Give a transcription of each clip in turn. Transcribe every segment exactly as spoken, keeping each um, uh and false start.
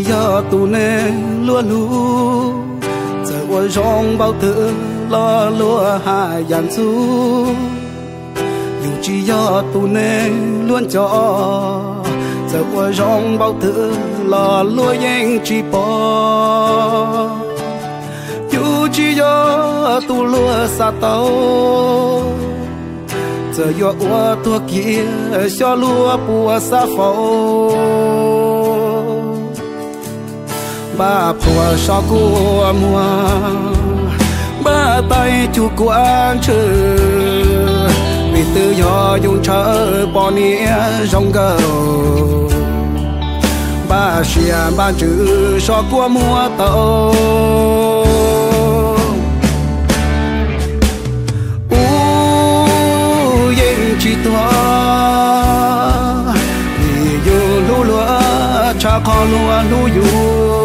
giờ tu nè lúa lú giờ qua rong bao tử lo lúa hai dàn su dù chỉ giờ tu nè luôn cho giờ qua rong bao tử lo lúa yang chỉ bỏ dù chỉ giờ tu lúa sa tàu giờ yo qua tua kia cho lúa bùa sa phô ba phùa so cua mùa ba tay chu quan trừ vì tự do dùng chờ bỏ nia rong gầu ba xia ba chữ so cua mùa tàu chỉ tua vì yêu lúa lúa cha con lúa lúa yêu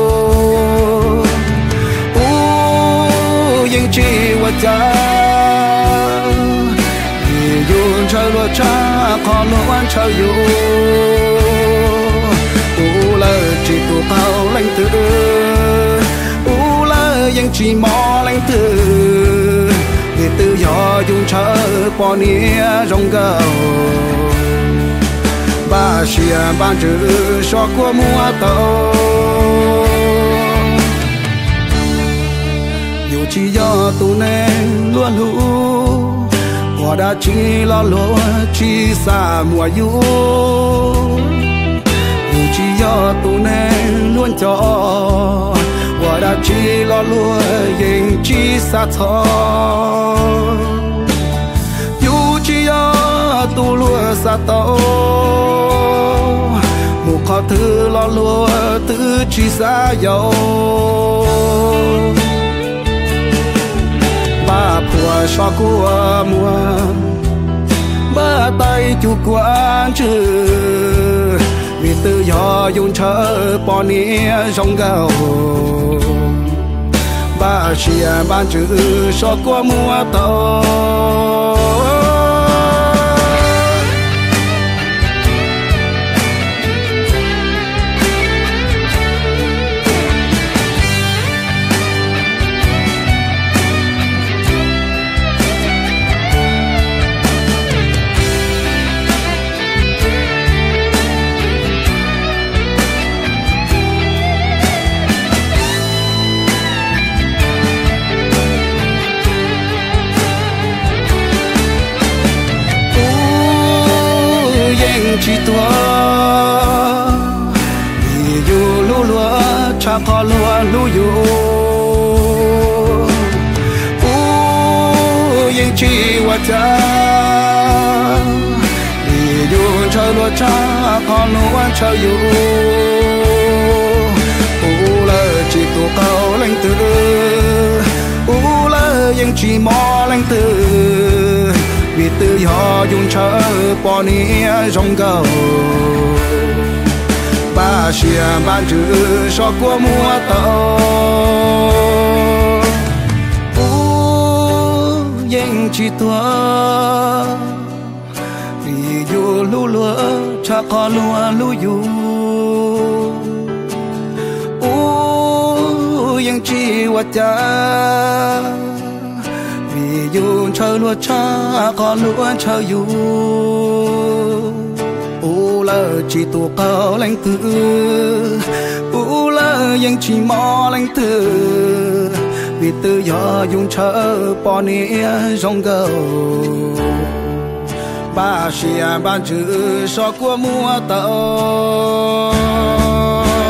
u yên chỉ vật cha vì yêu cha lúa cha con lúa cha yêu u là chỉ tua bao lãnh tử u là yên chỉ mò lãnh tử vì tự do dùng chờ bỏ nia rong gầu ba xia ban chữ so của mua tàu dù chỉ do tu nên luôn lũ họ đã chỉ lo lúa chỉ xa mùa du dù chỉ do tu nên luôn cho我đã chỉ lo lúa yên chỉ xa thọ dù chỉ ở tu lúa xa tàu một khó thứ lo lúa tự chỉ xa dầu ba phùa so của mùa ba tay chu quan trừ vì tự do dùng chờ bỏ nia rong gầu ba xia ban chữ so của mùa tàu chỉ tua vì yêu lúa lúa cha con lúa lúa yêu u yên chỉ vật cha vì yêu cha lúa cha con lúa cha yêu u là chỉ tua cao lãnh tử u là yên chỉ mò lãnh tử vì tự do dùng chờ bỏ nia rong gầu ba xia ban chữ so của mua tàu u yên chỉ tua vì yêu lúa lúa cha con lúa lúa yêu u yên chỉ vật cha dù chờ lúa cha con lúa chờ yêu u là chỉ tu cao lãnh tử u là yên chỉ mò lãnh tử vì tự do dùng chờ bỏ nia rong gầu ba xia ban chữ so của mua tàu